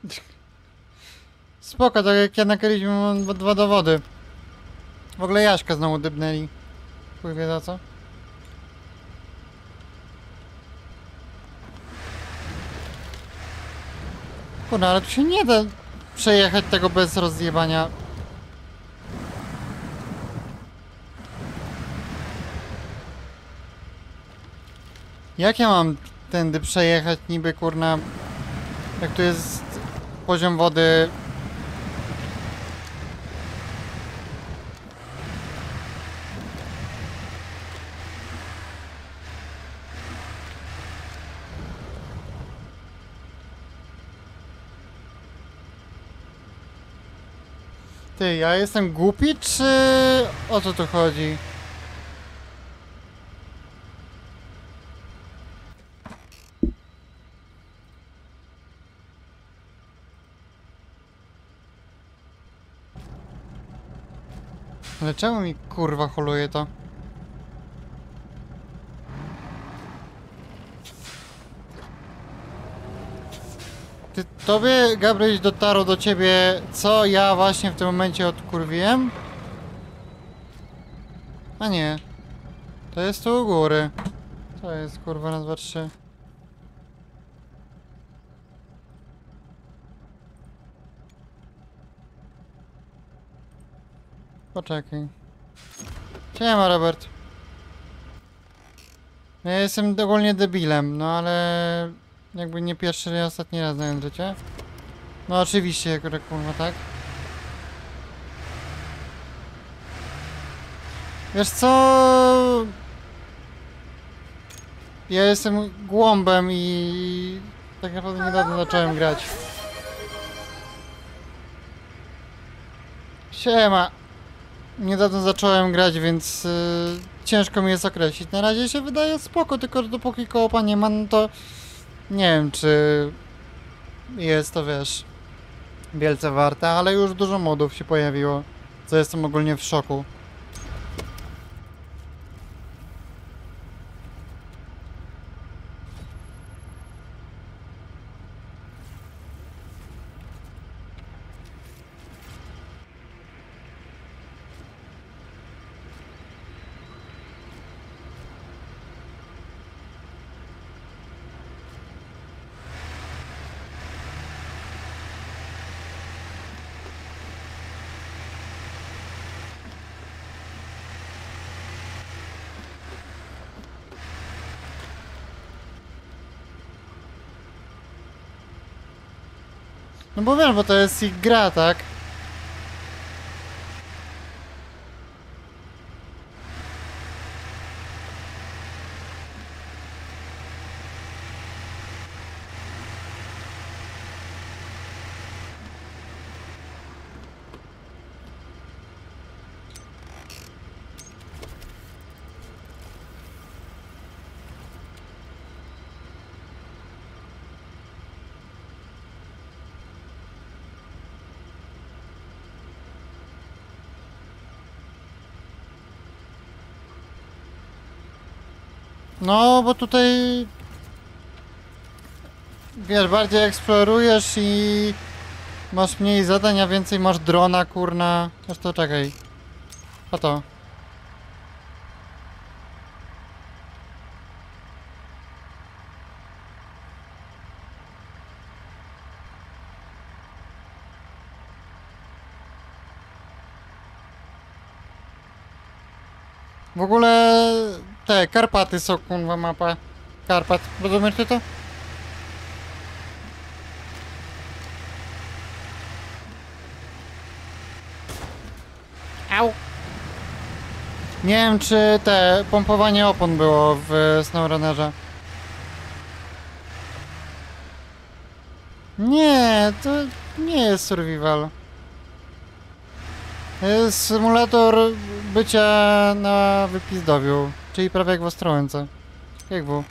Spoko, tak jak ja nakryliśmy, mam dwa dowody. W ogóle Jaśka znowu dybnęli. Chuj wie za co. Kurna, ale tu się nie da przejechać tego bez rozjebania. Jak ja mam tędy przejechać niby, kurna, jak tu jest poziom wody? Ty, ja jestem głupi, czy o co tu chodzi? Ale czemu mi kurwa holuje to? Ty, tobie, Gabryś, dotarło do ciebie, co ja właśnie w tym momencie odkurwiłem? A nie. To jest tu u góry. To jest kurwa raz, dwa, trzy. Poczekaj. Siema, Robert. Ja jestem ogólnie debilem, no ale... Jakby nie pierwszy i ostatni raz na życie. No oczywiście, kurwa, tak. Wiesz co? Ja jestem głąbem i... Tak naprawdę niedawno zacząłem grać. Siema. Niedawno zacząłem grać, więc ciężko mi jest określić. Na razie się wydaje spoko, tylko dopóki koopa nie ma, no to nie wiem, czy jest to, wiesz, wielce warte, ale już dużo modów się pojawiło, co jestem ogólnie w szoku. No bo wiem, bo to jest ich gra, tak? No, bo tutaj... Wiesz, bardziej eksplorujesz i... Masz mniej zadań, a więcej masz drona, kurna. Zresztą czekaj. A to. W ogóle... Te, Karpaty są, kurwa, mapa. Karpat. Rozumiesz ty to? Au. Nie wiem, czy te pompowanie opon było w SnowRunnerze. Nie, to nie jest survival. To jest symulator bycia na wypizdowiu, czyli prawie jak w Ostrołęce. Jak było?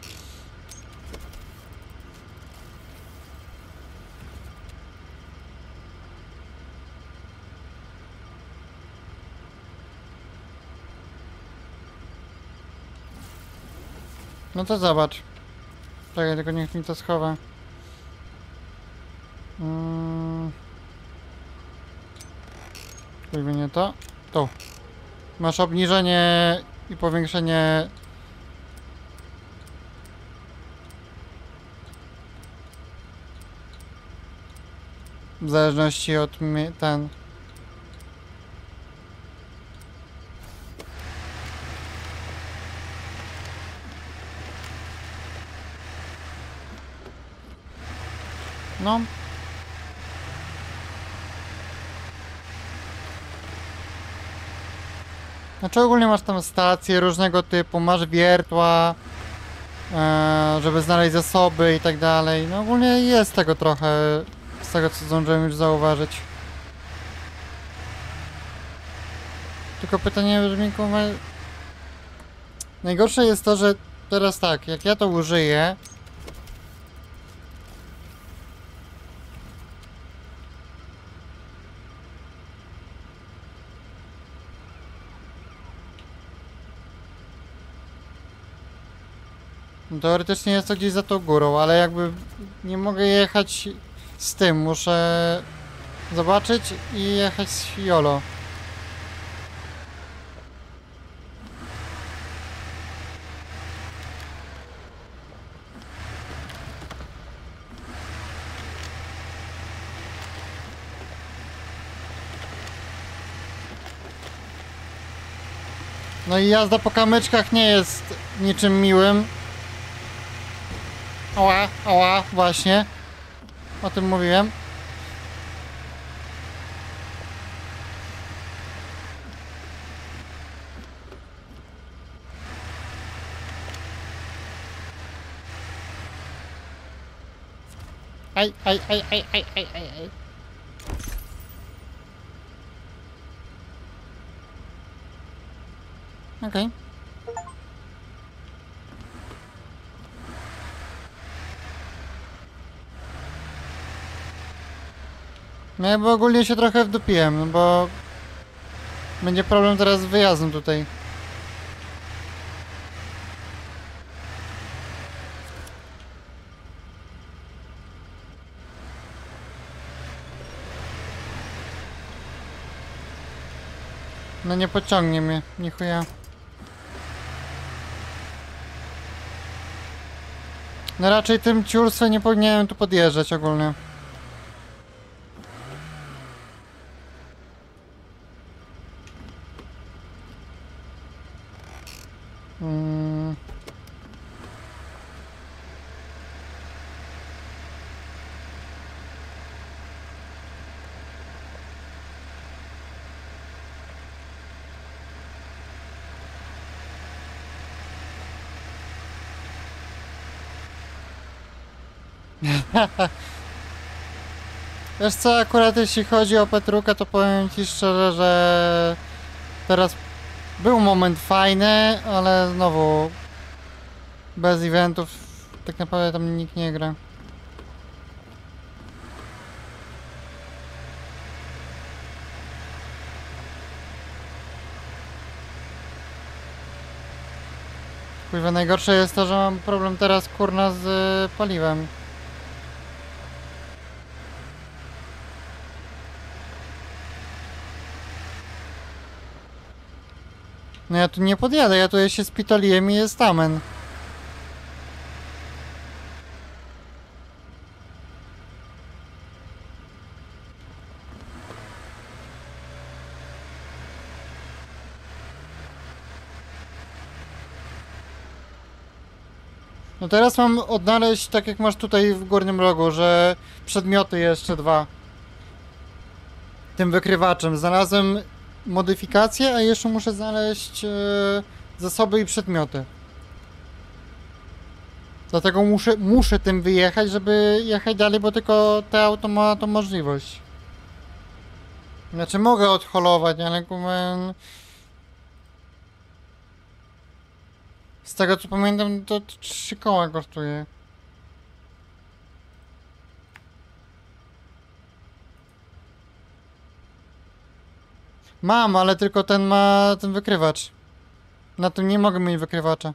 No to zobacz. Czekaj, tylko niech mi to schowa. Spróbujmy nie to. Tu. Masz obniżenie i powiększenie. W zależności od ten. No. Znaczy ogólnie masz tam stacje różnego typu, masz wiertła, żeby znaleźć zasoby i tak dalej. No ogólnie jest tego trochę, z tego co zdążyłem już zauważyć. Tylko pytanie brzmi, kurwa... Najgorsze jest to, że teraz tak, jak ja to użyję... No teoretycznie jest to gdzieś za tą górą, ale jakby nie mogę jechać z tym, muszę zobaczyć i jechać z YOLO. No i jazda po kamyczkach nie jest niczym miłym. Ała, ała, właśnie. O tym mówiłem. Aj, aj, aj, aj, aj, aj, aj, aj. Okej. No ja bo ogólnie się trochę wdupiłem, no bo... Będzie problem teraz z wyjazdem tutaj. No nie pociągnie mnie, ni chuja. No raczej tym ciurstwem nie powinienem tu podjeżdżać ogólnie. Mm. Wiesz co, akurat jeśli chodzi o Petrukę, to powiem ci szczerze, że teraz był moment fajny, ale znowu bez eventów tak naprawdę tam nikt nie gra. Kurwa, najgorsze jest to, że mam problem teraz kurna z paliwem. No ja tu nie podjadę, ja tu się spitoliłem i jest amen. No teraz mam odnaleźć, tak jak masz tutaj w górnym rogu, że przedmioty jeszcze dwa. Tym wykrywaczem. Znalazłem modyfikacje, a jeszcze muszę znaleźć zasoby i przedmioty. Dlatego muszę tym wyjechać, żeby jechać dalej, bo tylko te auto ma tą możliwość. Znaczy mogę odholować, ale kurwa... Z tego co pamiętam, to 3 koła kosztuje. Mam, ale tylko ten ma ten wykrywacz. Na tym nie mogę mieć wykrywacza.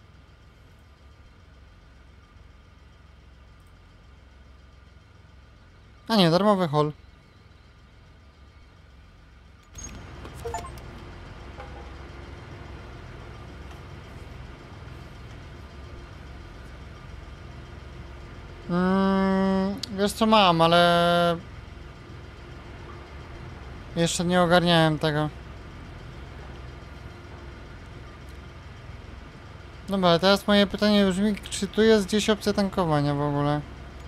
A nie, darmowy hol. Wiesz co mam, ale... Jeszcze nie ogarniałem tego. Dobra, ale teraz moje pytanie brzmi, czy tu jest gdzieś opcja tankowania w ogóle?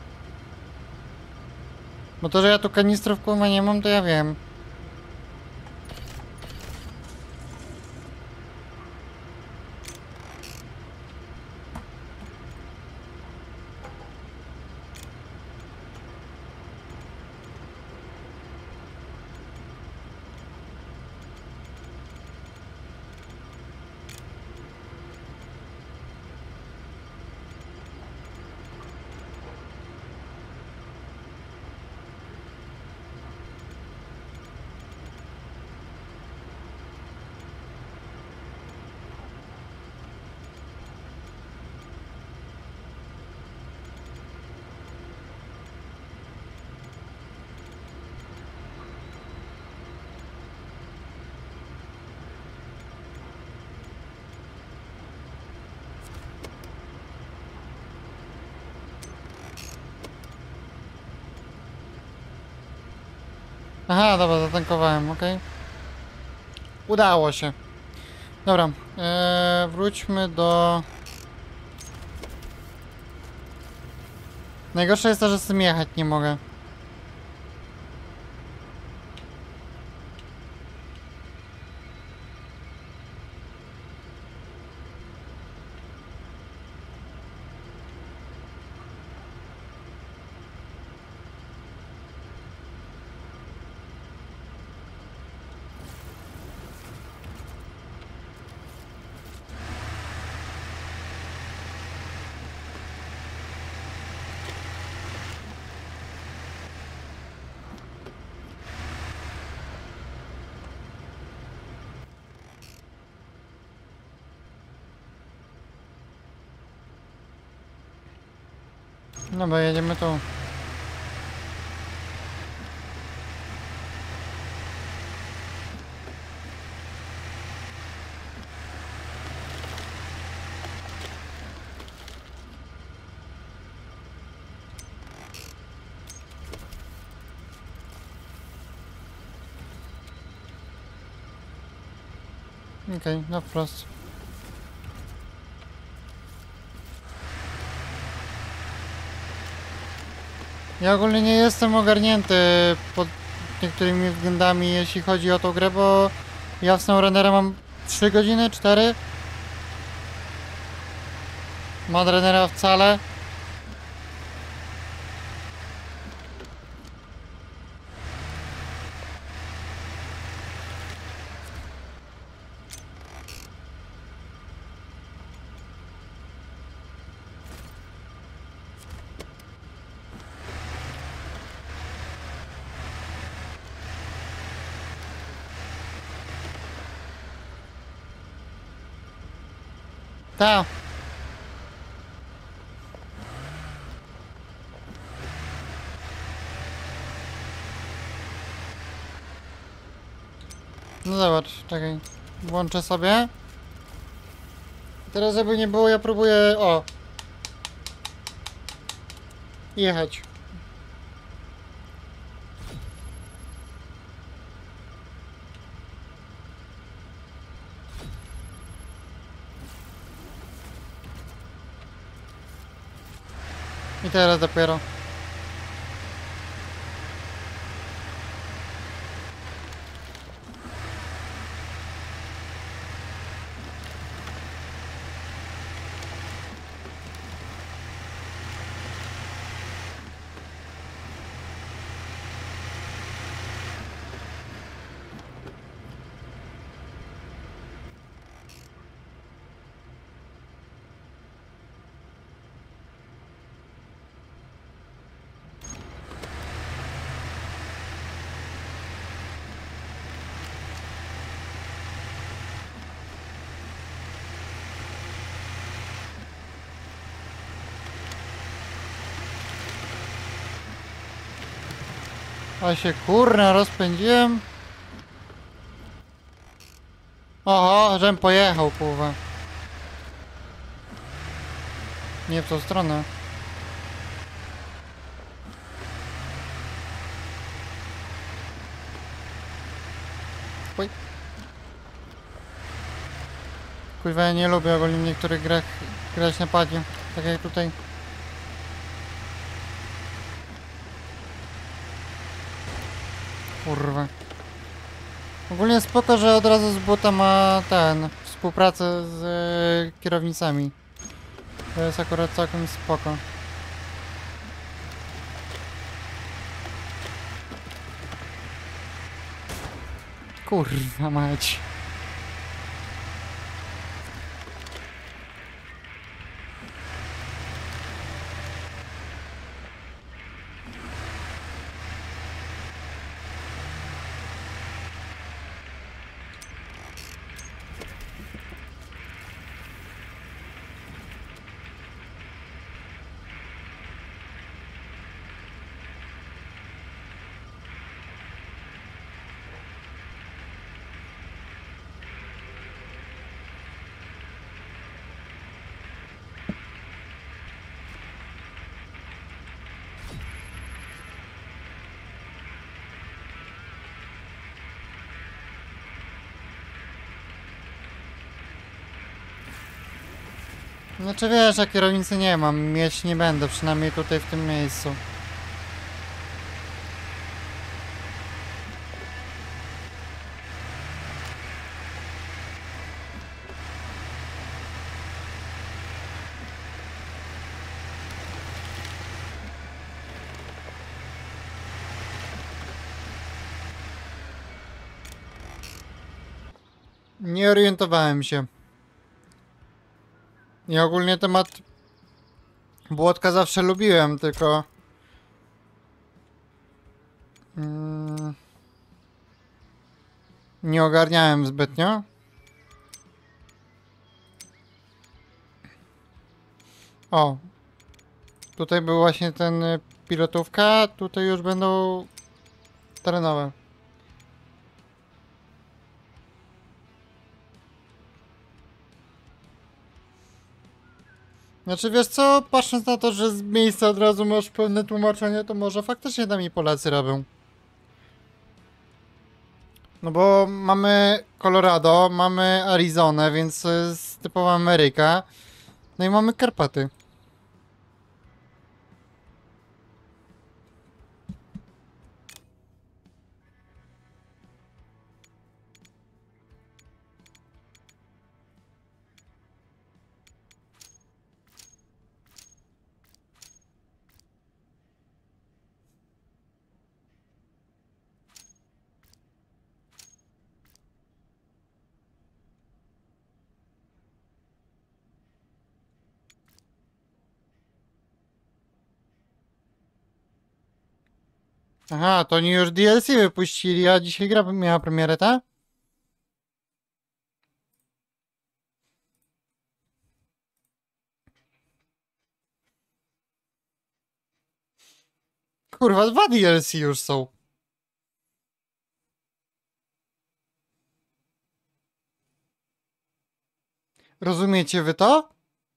Bo to, że ja tu kanistrów kurwa nie mam, to ja wiem. Aha, dobra, zatankowałem, okej. Udało się. Dobra, wróćmy do... Najgorsze jest to, że z tym jechać nie mogę. Dobra, jedziemy tu. Okej, na wprost. Ja ogólnie nie jestem ogarnięty pod niektórymi względami, jeśli chodzi o tą grę, bo ja w SnowRunnera mam 3 godziny, 4. Mudrunnera wcale. Ta. No zobacz, czekaj. Włączę sobie. Teraz żeby nie było, ja próbuję... O! Jechać. I teraz dopiero. A się kurna rozpędziłem. Oho, żem pojechał, kurwa. Nie w tą stronę. Oj. Kurwa, ja nie lubię ogólnie w niektórych grach grać na padzie. Tak jak tutaj. Kurwa. Ogólnie spoko, że od razu z buta ma współpracę z kierownicami. To jest akurat całkiem spoko. Kurwa mać. Znaczy wiesz, ja kierownicy nie mam, mieć nie będę, przynajmniej tutaj w tym miejscu. Nie orientowałem się. I ogólnie temat błotka zawsze lubiłem, tylko... nie ogarniałem zbytnio. O! Tutaj był właśnie ten pilotówka, tutaj już będą terenowe. Znaczy wiesz co, patrząc na to, że z miejsca od razu masz pełne tłumaczenie, to może faktycznie tam i Polacy robią. No bo mamy Colorado, mamy Arizonę, więc to jest typowa Ameryka. No i mamy Karpaty. Aha, to oni już DLC wypuścili, a dzisiaj gra miała premierę, ta? Kurwa, 2 DLC już są. Rozumiecie wy to?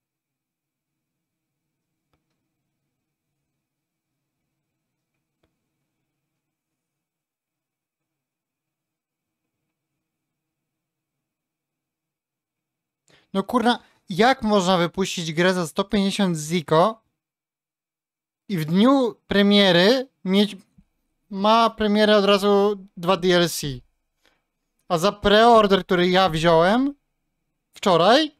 No kurna, jak można wypuścić grę za 150 ziko i w dniu premiery ma premierę od razu 2 DLC? A za preorder, który ja wziąłem wczoraj,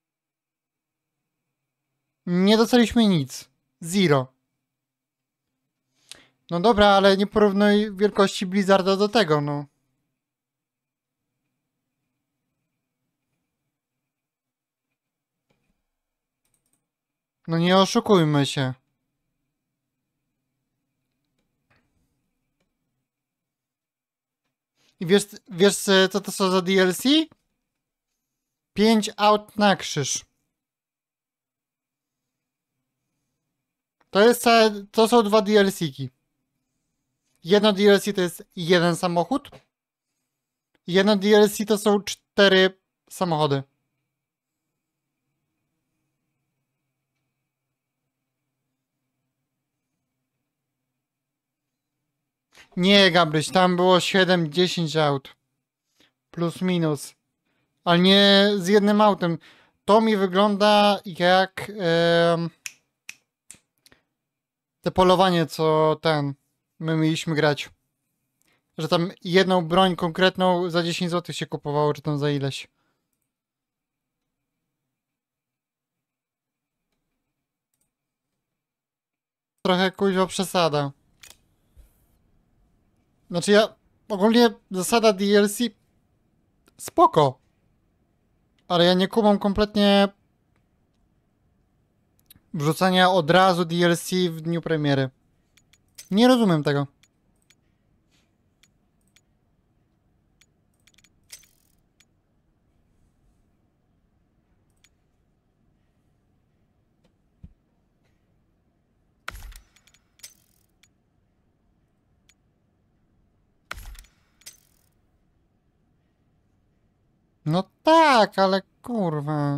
nie dostaliśmy nic. Zero. No dobra, ale nie porównuj wielkości Blizzarda do tego, no. No nie oszukujmy się. I wiesz co to są za DLC? 5 aut na krzyż. To są 2 DLC-ki. Jedno DLC to jest jeden samochód. Jedno DLC to są 4 samochody. Nie, Gabryś, tam było 7-10 aut. plus minus. Ale nie z jednym autem. To mi wygląda jak te polowanie, co my mieliśmy grać. Że tam jedną broń konkretną za 10 zł się kupowało, czy tam za ileś. Trochę kuźwa przesada. Znaczy ja ogólnie zasada DLC spoko. Ale ja nie kumam kompletnie wrzucania od razu DLC w dniu premiery. Nie rozumiem tego. No tak, ale kurwa.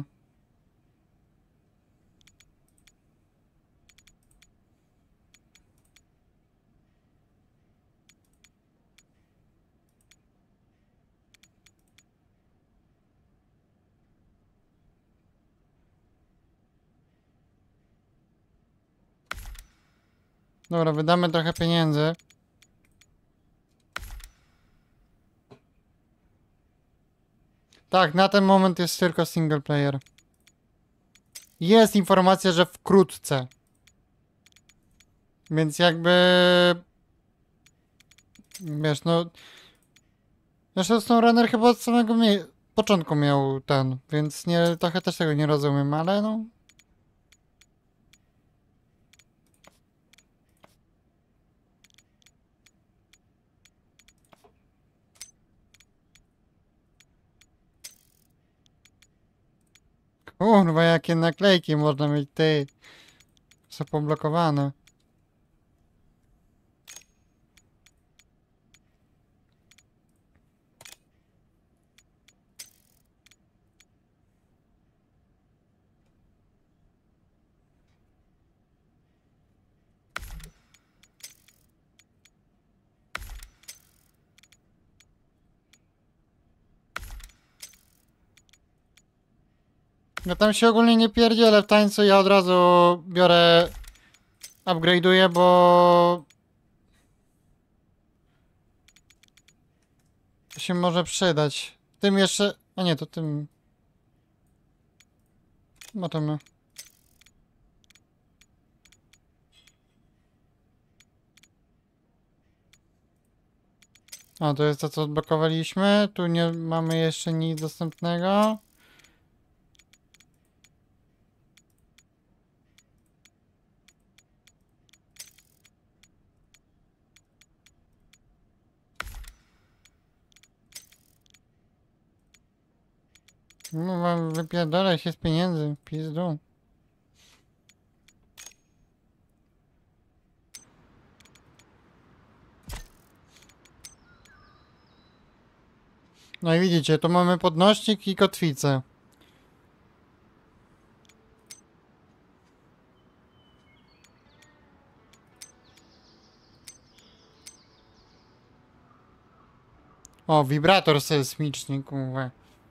Dobra, wydamy trochę pieniędzy. Tak, na ten moment jest tylko single player. Jest informacja, że wkrótce. Więc jakby... Wiesz, no... Zresztą SnowRunner chyba od samego początku miał więc trochę też tego nie rozumiem, ale no... Kurwa, jakie naklejki można mieć, ty. Są poblokowane. Ja tam się ogólnie nie pierdzielę w tańcu, ja od razu biorę... Upgrade'uję, bo... To się może przydać. Tym jeszcze... A nie, to tym... Zobaczymy. A, to jest to, co odblokowaliśmy. Tu nie mamy jeszcze nic dostępnego. No, wam wypierdolę się z pieniędzy, pizdu. No i widzicie, tu mamy podnośnik i kotwicę. O, wibrator sejsmiczny, kurwa.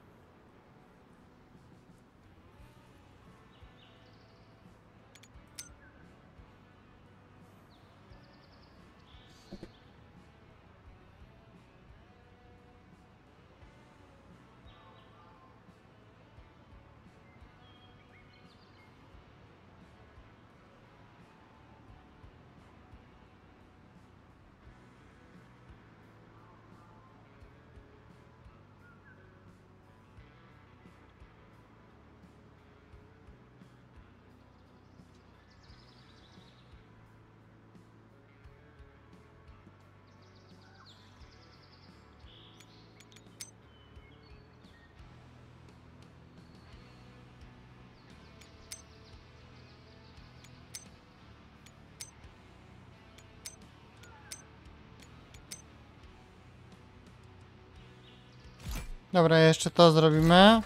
Dobra, jeszcze to zrobimy.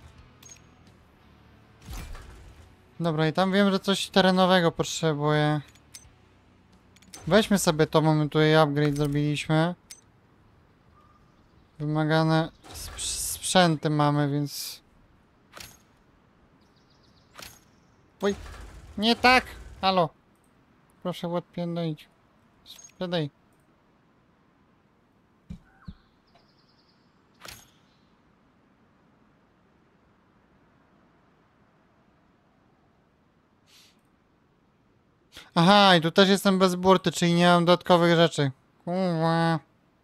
Dobra, i tam wiem, że coś terenowego potrzebuję. Weźmy sobie to, mamy tutaj upgrade zrobiliśmy. Wymagane sprzęty mamy, więc... Oj, nie tak! Halo! Proszę odpierdolić. Sprzedaj. Aha, i tu też jestem bez burty, czyli nie mam dodatkowych rzeczy. Kurwa.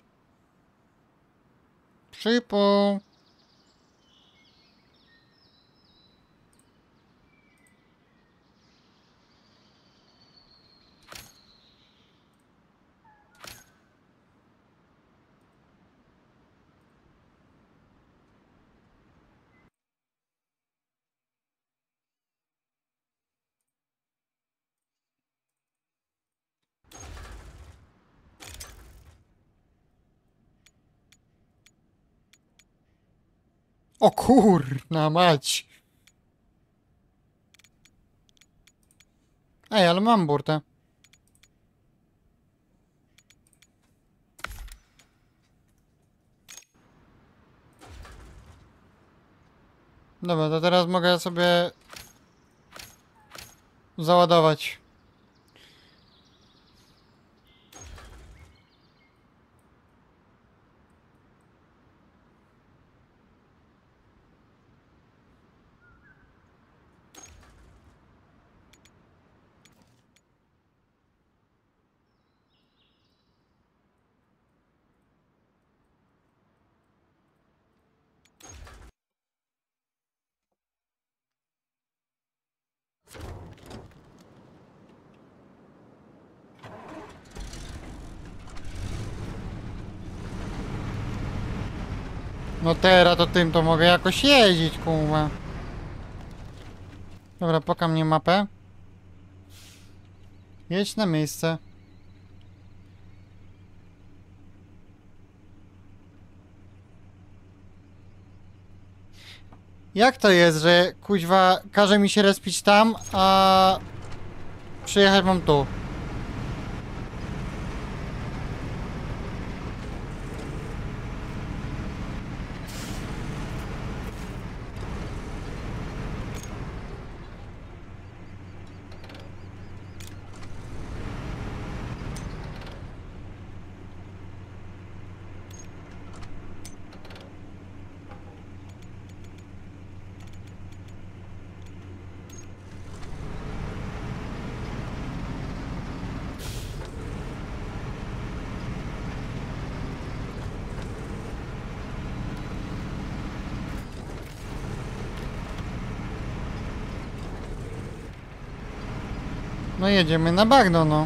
Przypół. O kurna mać. Ej, ale mam burtę. Dobra, to teraz mogę sobie załadować. No teraz to tym to mogę jakoś jeździć, kurwa. Dobra, pokaż mnie mapę. Jedź na miejsce. Jak to jest, że kuźwa każe mi się respić tam, a przyjechać mam tu? No jedziemy na bagno, no.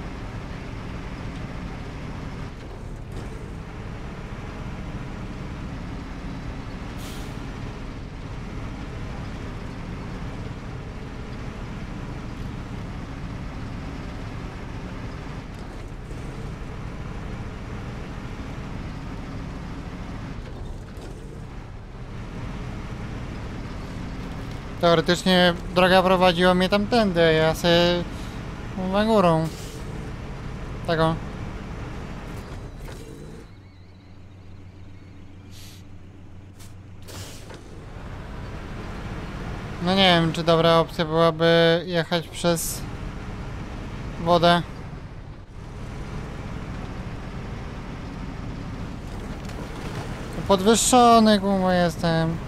Teoretycznie droga prowadziła mnie tamtędy, a ja se na górą. Tego. No nie wiem, czy dobra opcja byłaby jechać przez wodę. Podwyższony, kurwa, jestem.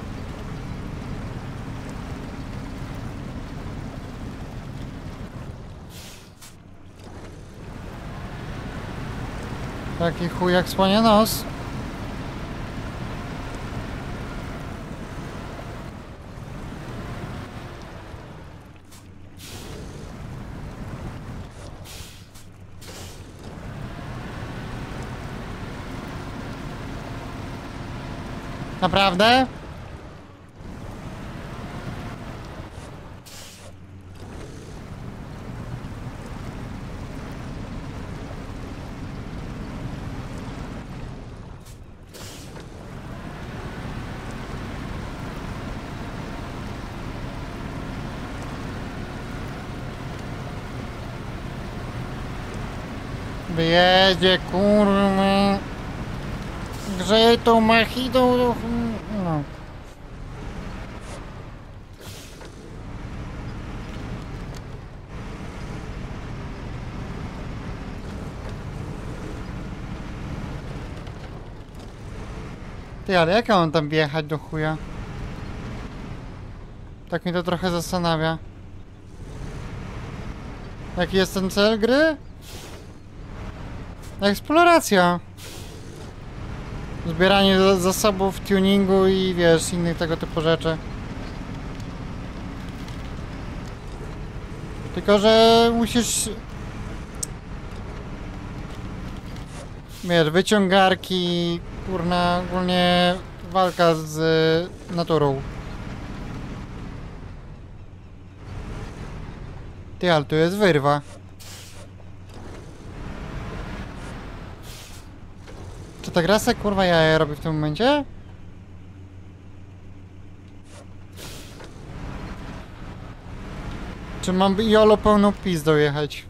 Taki chuj jak słonia nos. Naprawdę? Wyjedzie, kurwa. Grzej tą machiną. No. Ty, ale jak ja mam tam wjechać do chuja? Tak mnie to trochę zastanawia. Jaki jest ten cel gry? Eksploracja. Zbieranie zasobów, tuningu i wiesz, innych tego typu rzeczy. Tylko, że musisz... Wiesz, wyciągarki, kurna, ogólnie walka z naturą. Ty, ale tu jest wyrwa. Czy ta gra se kurwa jaja robi w tym momencie? Czy mam jolo pełną pizdą jechać?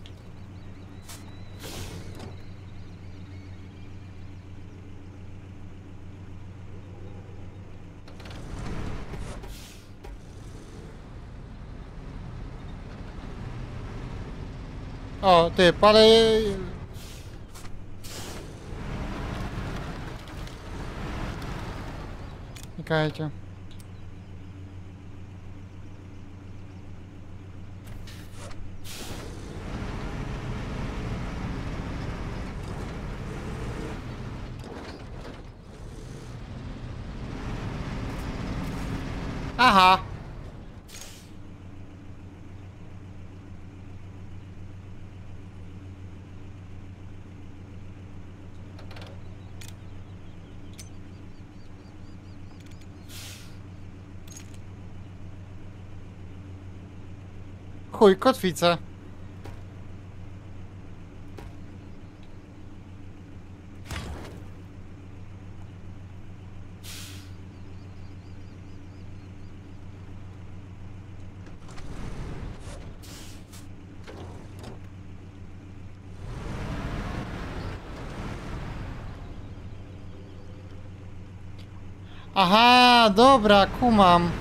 O, ty, palę... Czekajcie. Aha! Chuj, kotwica. Aha, dobra, kumam.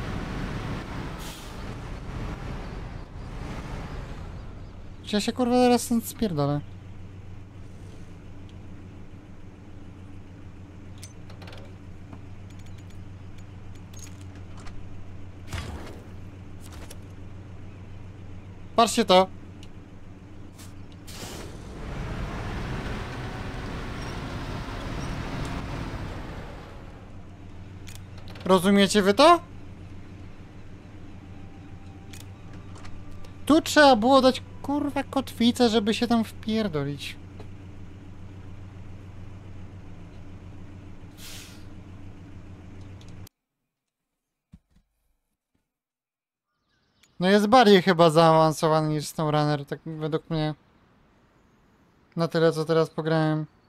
Czy ja się kurwa zaraz stąd spierdolę? Patrzcie to. Rozumiecie wy to? Tu trzeba było dać kurwa kotwicę, żeby się tam wpierdolić. No jest bardziej chyba zaawansowany niż SnowRunner, tak według mnie. Na tyle co teraz pograłem.